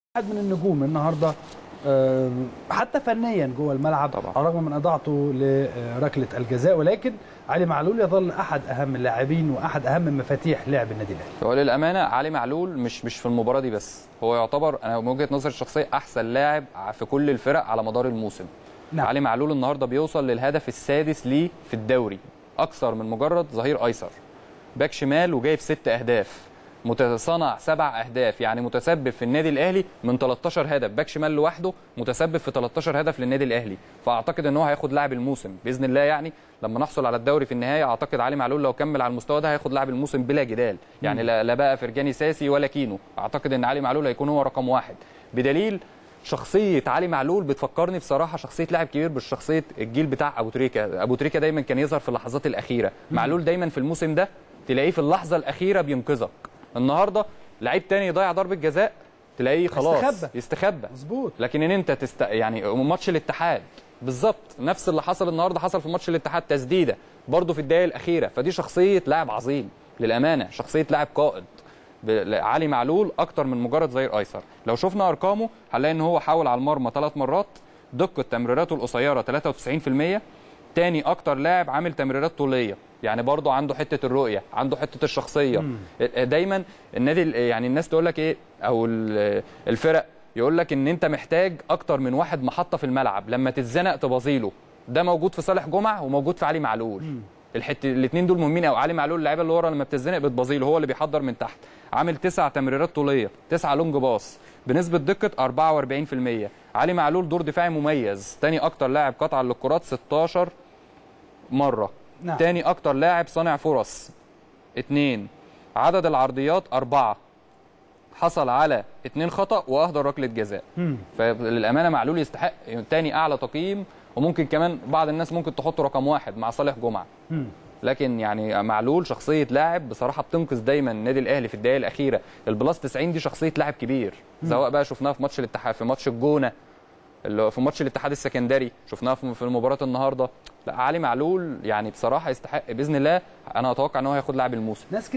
واحد من النجوم النهارده حتى فنيا جوه الملعب طبعا، على الرغم من اضاعته لركله الجزاء، ولكن علي معلول يظل احد اهم اللاعبين واحد اهم مفاتيح لعب النادي الاهلي. هو للامانه علي معلول مش في المباراه دي بس، هو يعتبر انا من وجهه نظري الشخصيه احسن لاعب في كل الفرق على مدار الموسم. نعم. علي معلول النهارده بيوصل للهدف السادس ليه في الدوري، اكثر من مجرد ظهير ايسر، باك شمال وجايب 6 اهداف، متصنع 7 اهداف، يعني متسبب في النادي الاهلي من 13 هدف، باك شمال لوحده متسبب في 13 هدف للنادي الاهلي. فاعتقد ان هو هياخد لاعب الموسم باذن الله، يعني لما نحصل على الدوري في النهايه اعتقد علي معلول لو كمل على المستوى ده هياخد لاعب الموسم بلا جدال، يعني لا بقى فرجاني ساسي ولا كينو، اعتقد ان علي معلول هيكون هو رقم 1 بدليل شخصيه علي معلول بتفكرني بصراحه شخصيه لاعب كبير بالشخصيه الجيل بتاع ابو تريكه. ابو تريكه دايما كان يظهر في اللحظات الاخيره، معلول دايما في الموسم ده تلاقيه في اللحظه الاخيره بينقذك. النهارده لعيب تاني يضيع ضربه جزاء تلاقيه خلاص يستخبى مظبوط. لكن ان انت يعني ماتش الاتحاد بالظبط نفس اللي حصل النهارده حصل في ماتش الاتحاد، تسديده برضه في الدقائق الاخيره. فدي شخصيه لاعب عظيم للامانه، شخصيه لاعب قائد. علي معلول اكتر من مجرد ظهير ايسر. لو شفنا ارقامه هنلاقي ان هو حاول على المرمى 3 مرات، دقه تمريراته القصيره 93%، تاني اكتر لاعب عامل تمريرات طوليه، يعني برضه عنده حته الرؤيه، عنده حته الشخصيه. دايما النادي يعني الناس تقول لك ايه، او الفرق يقول لك ان انت محتاج اكتر من واحد محطه في الملعب، لما تتزنق تبازيله. ده موجود في صالح جمعه وموجود في علي معلول. الاثنين دول مهمين قوي. علي معلول اللعيبه اللي ورا لما بتتزنق بتبازيله، هو اللي بيحضر من تحت. عامل 9 تمريرات طوليه، 9 لونج باص بنسبه دقه 44%. علي معلول دور دفاعي مميز، تاني اكتر لاعب قطعا للكرات 16 مره. نعم. تاني اكتر لاعب صانع فرص 2. عدد العرضيات 4، حصل على 2 خطأ واهدر ركله جزاء. فللامانه معلول يستحق تاني اعلى تقييم، وممكن كمان بعض الناس ممكن تحطه رقم 1 مع صالح جمعه. لكن يعني معلول شخصيه لاعب بصراحه بتنقذ دايما النادي الاهلي في الدقائق الاخيره. البلاس 90 دي شخصيه لاعب كبير، سواء بقى شفناها في ماتش الاتحاد، في ماتش الجونه، اللي في ماتش الاتحاد السكندري، شفناها في المباراه النهارده. لا علي معلول يعني بصراحه يستحق باذن الله. انا اتوقع ان هو هياخد لاعب الموسم.